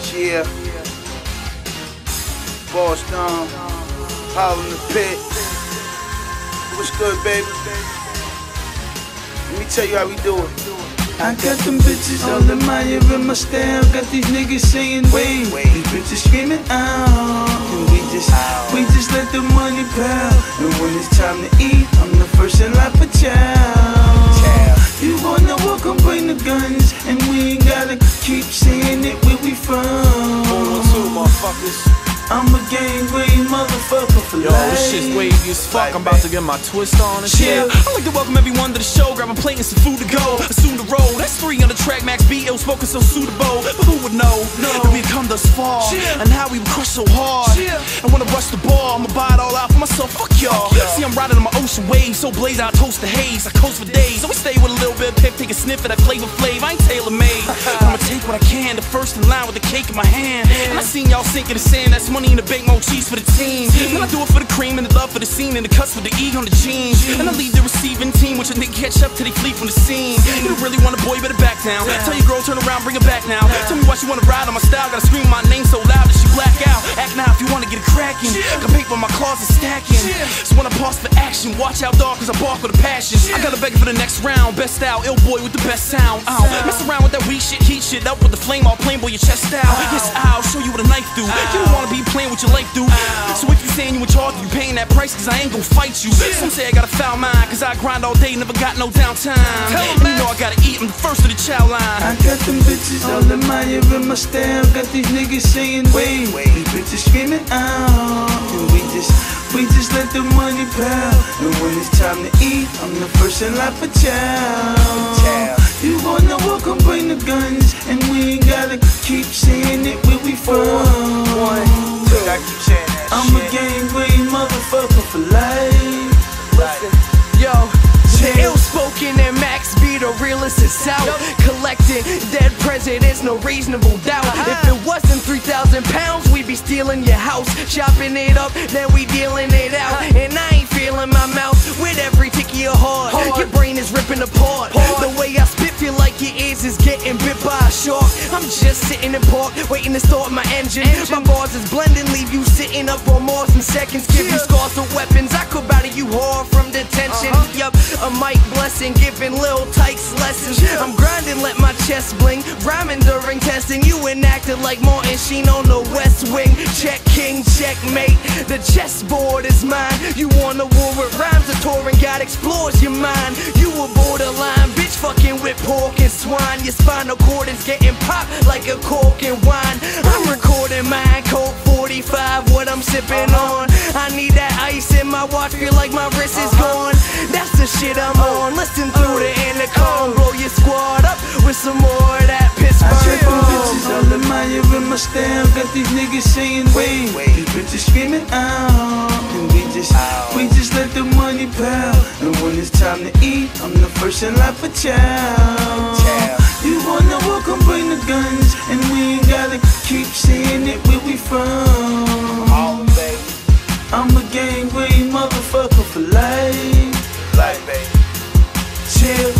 Yeah. Boss down. Howl in the pit. What's good, baby? Let me tell you how we do it. I got them bitches all admiring my style. Got these niggas saying wait. These bitches screaming out. And we just let the money pile. And when it's time to eat, I'm the first in line for chow. You wanna walk and bring the guns, and we ain't gotta keep saying it where we from. Hold on to it, motherfuckers. I'm a gang-green motherfucker for life. Yo, this shit's wavy as fuck. I'm about to get my twist on and shit. I'd like to welcome everyone to the show. Grab a plate and some food to go. Assume the road. That's 3 on the track. Max B, ill spoken, so suitable. But who would know that we've come thus far and how we crush so hard? And when I rush the ball, I'ma buy it all out for myself. Fuck y'all. See, I'm riding on my ocean waves, so blaze I toast the haze. I coast for days. Always stay with a little bit of pep, take a sniff of that flavor flav. I ain't tailor-made, but I'ma take what I can. The first in line with the cake in my hand. And I seen y'all sink in the sand. That's money in the bank, more cheese for the team. And I do it for the cream and the love for the scene and the cuts for the E on the jeans. And I leave the receiving team, which I think catch up till they flee from the scene. You don't really want a boy, better back down. Tell your girl, turn around, bring her back now. Tell me why she wanna ride on my style. Gotta scream my name so loud that she black out. Act now if you wanna get it cracking. Got paper in my closet stacking. So when I pause for action, watch out dog, cause I bark with a passion. I gotta beg for the next round. Best style, ill boy with the best sound. Mess around with that weak shit, heat shit up with the flame, all plain boy, your chest out. Yes, I'll show you what a knife do. You don't wanna be playing with your life, dude. So if you saying you in charge, you paying that price, cause I ain't gon' fight you. Some say I got a foul mind, cause I grind all day, never got no downtime. And you know I gotta eat, I'm the first of the chow line. I got them bitches all admiring my style. Got these niggas saying wait. These bitches screaming out. And we just let the money pile. And when it's time to eat, I'm the first in line for chow. You wanna walk and bring the guns, and we ain't gotta keep saying it where we from. I keep saying that I'm a gang-green motherfucker for life. Yo, the ill-spoken and Max B, the realest is out. Collecting dead presidents, no reasonable doubt. If it wasn't 3,000 pounds, we'd be stealing your house. Chopping it up, then we dealing it out. And I ain't feeling my mouth with every tick of your heart. Your brain is ripping apart. The way I spit feel like your ears is getting bit by a shark. I'm just sitting in park, waiting to start my engine. My bars is blending, leave you sitting up on Mars in seconds. Give you scars for weapons, I could battle you hard from detention. Yup, a mic blessing, giving Lil Tykes lessons. I'm grinding, let my chest bling. Rhyming during testing, you enacted like Martin Sheen on the West Wing. Check king, checkmate, the chessboard is mine. You want a war with rhymes, a touring guide explores your mind. You a borderline bitch, fucking with pork and swine. Your spinal cord is getting popped like a cork and wine. I'm recording mine, Colt 45, what I'm sipping on. I need that ice in my watch, feel like my wrist is gone. That's the shit I'm on, listen through the intercom. Blow your squad up with some more of that piss I got them bitches all admiring my style. Got these niggas saying wait. These bitches screaming out. And we just let the money pile. And when it's time to eat, I'm the first in line for chow. You wanna walk and bring the guns, and we ain't gotta keep saying it where we from. I'm a gang-green motherfucker for life. Life, baby. Chill.